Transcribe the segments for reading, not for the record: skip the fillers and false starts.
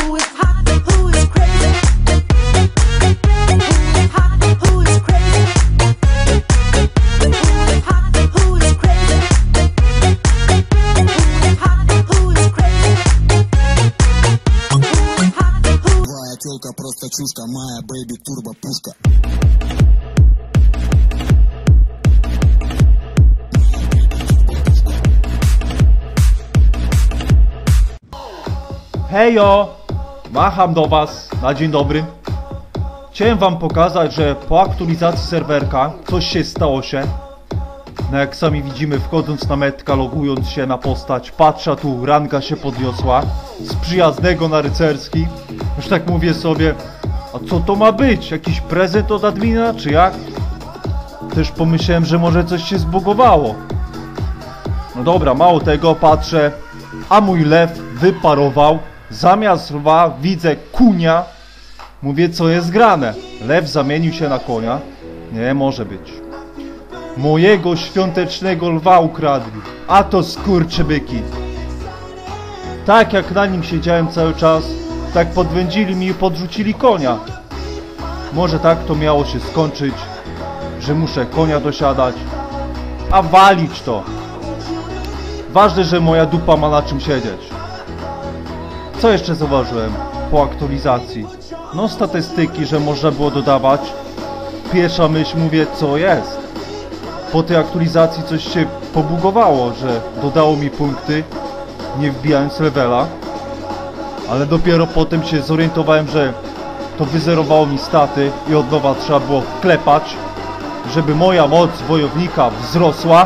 Who is hot? Who is crazy? Who is hot? Who is crazy? Who is hot? Who is crazy? Who is hot? Who is crazy? Who is hot? Who? Твоя тёлка просто чушка, моя бэйби турбо пушка. Hejo! Macham do was na dzień dobry. Chciałem wam pokazać, że po aktualizacji serwerka coś się stało się. No jak sami widzimy, wchodząc na metka, logując się na postać, patrzę, tu ranga się podniosła z przyjaznego na rycerski. Już tak mówię sobie, a co to ma być? Jakiś prezent od admina, czy jak? Też pomyślałem, że może coś się zbugowało. No dobra, mało tego, patrzę, a mój lew wyparował. Zamiast lwa widzę kunia. Mówię, co jest grane. Lew zamienił się na konia. Nie może być. Mojego świątecznego lwa ukradli. A to skurczybyki. Tak jak na nim siedziałem cały czas, tak podwędzili mi i podrzucili konia. Może tak to miało się skończyć, że muszę konia dosiadać, a walić to. Ważne, że moja dupa ma na czym siedzieć. Co jeszcze zauważyłem po aktualizacji? No statystyki, że można było dodawać. Pierwsza myśl, mówię, co jest? Po tej aktualizacji coś się pobugowało, że dodało mi punkty, nie wbijając levela. Ale dopiero potem się zorientowałem, że to wyzerowało mi staty i od nowa trzeba było klepać, żeby moja moc wojownika wzrosła.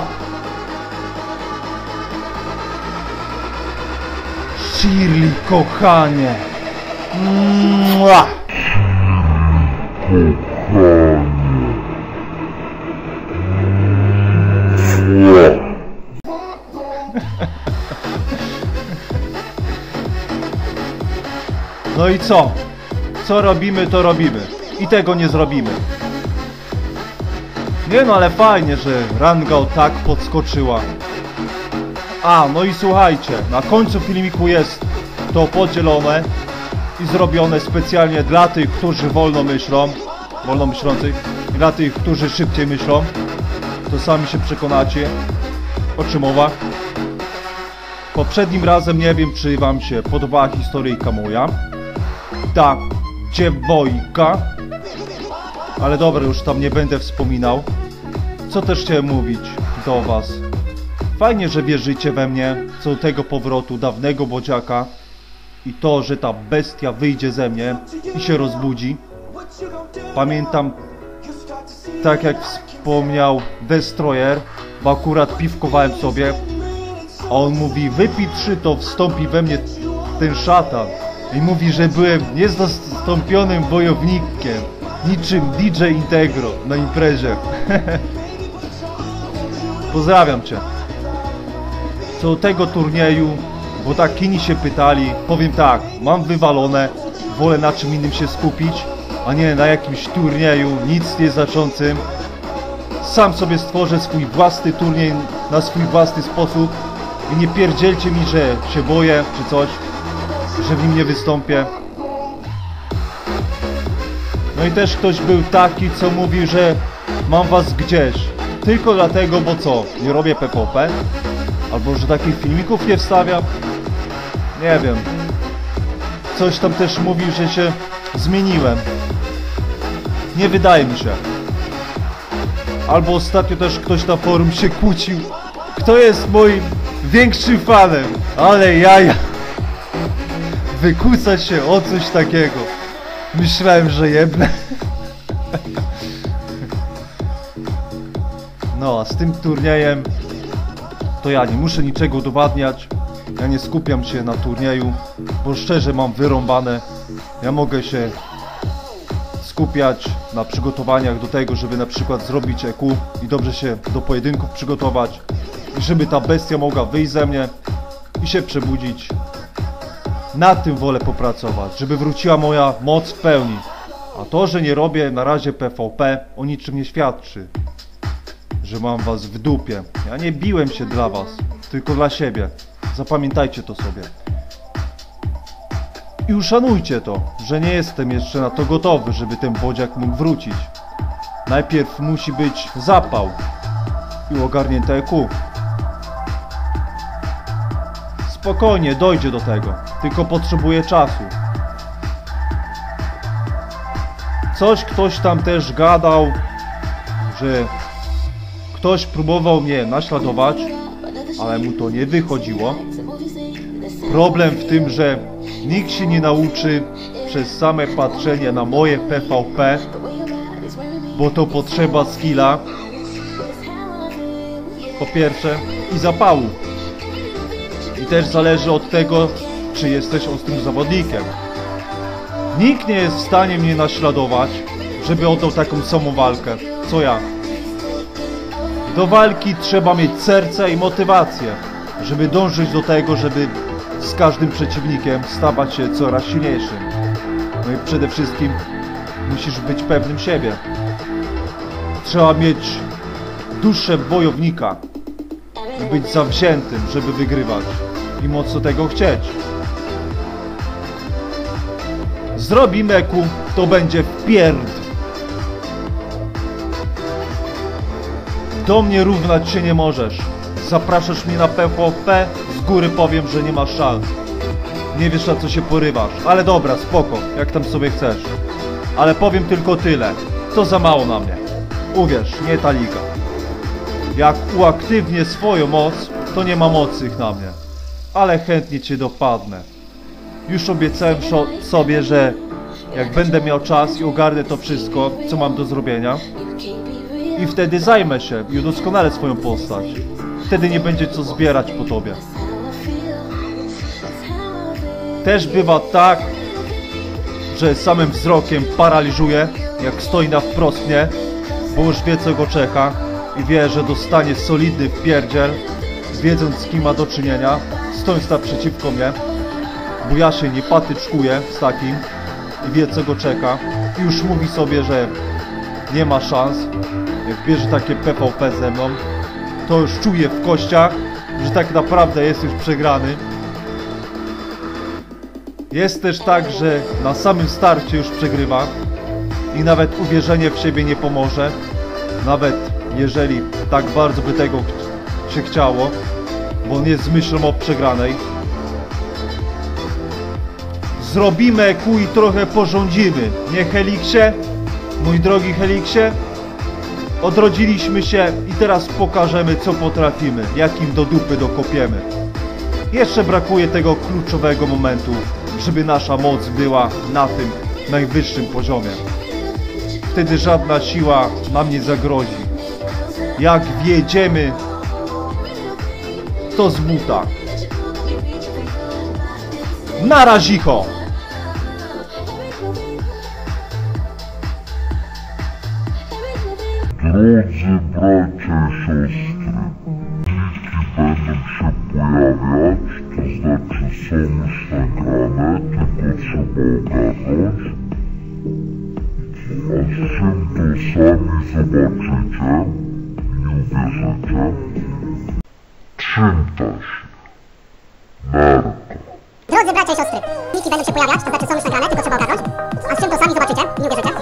Shirley, kochanie. Mua. No i co? Co robimy, to robimy. I tego nie zrobimy. Nie no, ale fajnie, że ranga tak podskoczyła. A, no i słuchajcie, na końcu filmiku jest to podzielone i zrobione specjalnie dla tych, którzy wolno myślących, i dla tych, którzy szybciej myślą. To sami się przekonacie, o czym mowa. Poprzednim razem nie wiem, czy wam się podobała historyjka moja. Ta dziewojka. Ale dobra, już tam nie będę wspominał. Co też chciałem mówić do was. Fajnie, że wierzycie we mnie, co do tego powrotu dawnego bodziaka i to, że ta bestia wyjdzie ze mnie i się rozbudzi. Pamiętam, tak jak wspomniał Destroyer, bo akurat piwkowałem sobie, a on mówi, wypij 3, to wstąpi we mnie ten szatan. I mówi, że byłem niezastąpionym wojownikiem, niczym DJ Integro na imprezie. Pozdrawiam cię. Co do tego turnieju, bo tak inni się pytali, powiem tak, mam wywalone, wolę na czym innym się skupić, a nie na jakimś turnieju, nic nie znaczącym. Sam sobie stworzę swój własny turniej na swój własny sposób i nie pierdzielcie mi, że się boję czy coś, że w nim nie wystąpię. No i też ktoś był taki, co mówi, że mam was gdzieś, tylko dlatego, bo co, nie robię PvP? Albo że takich filmików nie wstawiam? Nie wiem. Coś tam też mówił, że się zmieniłem. Nie wydaje mi się. Albo ostatnio też ktoś na forum się kłócił, kto jest moim większym fanem. Ale jaja. Wykłócać się o coś takiego. Myślałem, że jebnę. No a z tym turniejem to ja nie muszę niczego udowadniać. Ja nie skupiam się na turnieju, bo szczerze mam wyrąbane. Ja mogę się skupiać na przygotowaniach do tego, żeby na przykład zrobić EQ i dobrze się do pojedynków przygotować. I żeby ta bestia mogła wyjść ze mnie i się przebudzić. Na tym wolę popracować, żeby wróciła moja moc w pełni. A to, że nie robię na razie PvP, o niczym nie świadczy. Że mam was w dupie. Ja nie biłem się dla was, tylko dla siebie. Zapamiętajcie to sobie. I uszanujcie to, że nie jestem jeszcze na to gotowy, żeby ten bodziak mógł wrócić. Najpierw musi być zapał i ogarnięte EQ. Spokojnie, dojdzie do tego, tylko potrzebuję czasu. Ktoś tam też gadał, że ktoś próbował mnie naśladować, ale mu to nie wychodziło. Problem w tym, że nikt się nie nauczy przez same patrzenie na moje PvP, bo to potrzeba skilla, po pierwsze, i zapału. I też zależy od tego, czy jesteś ostrym zawodnikiem. Nikt nie jest w stanie mnie naśladować, żeby oddał taką samą walkę, co ja. Do walki trzeba mieć serce i motywację, żeby dążyć do tego, żeby z każdym przeciwnikiem stawać się coraz silniejszym. No i przede wszystkim musisz być pewnym siebie. Trzeba mieć duszę wojownika i być zawziętym, żeby wygrywać i mocno tego chcieć. Zrobimy EQ, to będzie wpierd. Do mnie równać się nie możesz. Zapraszasz mnie na PvP, z góry powiem, że nie masz szans. Nie wiesz, na co się porywasz. Ale dobra, spoko, jak tam sobie chcesz. Ale powiem tylko tyle. To za mało na mnie. Uwierz, nie ta liga. Jak uaktywnię swoją moc, to nie ma mocy na mnie. Ale chętnie cię dopadnę. Już obiecałem sobie, że jak będę miał czas i ogarnę to wszystko, co mam do zrobienia, i wtedy zajmę się i udoskonalę swoją postać. Wtedy nie będzie co zbierać po tobie. Też bywa tak, że samym wzrokiem paraliżuje, jak stoi na wprost mnie, bo już wie, co go czeka i wie, że dostanie solidny wpierdziel, wiedząc, z kim ma do czynienia, stojąc naprzeciwko mnie, bo ja się nie patyczkuję z takim i wie, co go czeka i już mówi sobie, że nie ma szans. Jak bierze takie PvP ze mną, to już czuje w kościach, że tak naprawdę jest już przegrany. Jest też tak, że na samym starcie już przegrywa i nawet uwierzenie w siebie nie pomoże, nawet jeżeli tak bardzo by tego się chciało, bo on jest z myślą o przegranej. Zrobimy EQ i trochę porządzimy, nie Heliksie? Mój drogi Heliksie? Odrodziliśmy się i teraz pokażemy, co potrafimy, jakim do dupy dokopiemy. Jeszcze brakuje tego kluczowego momentu, żeby nasza moc była na tym najwyższym poziomie. Wtedy żadna siła nam nie zagrozi. Jak wjedziemy, to z buta. Na razicho! Drodzy bracia i siostry, pliki będą się pojawiać, to znaczy są już nagrane, tylko trzeba ogarnąć. A z czym to sami zobaczycie i nie uwierzycie. Czym to się? Narka. Drodzy bracia i siostry, pliki będą się pojawiać, to znaczy są już nagrane, tylko trzeba ogarnąć. A z czym to sami zobaczycie i nie uwierzycie.